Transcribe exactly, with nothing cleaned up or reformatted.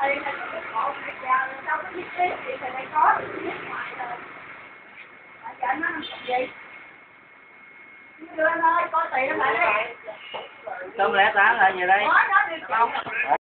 tiền thì một giờ đâu có viết tiếp thì phải có viết ngoài rồi. Giờ nó làm gì? Đưa anh ơi, có tiền nó lại đây. Tôm lẻ tá là về đây. Nói nó đi.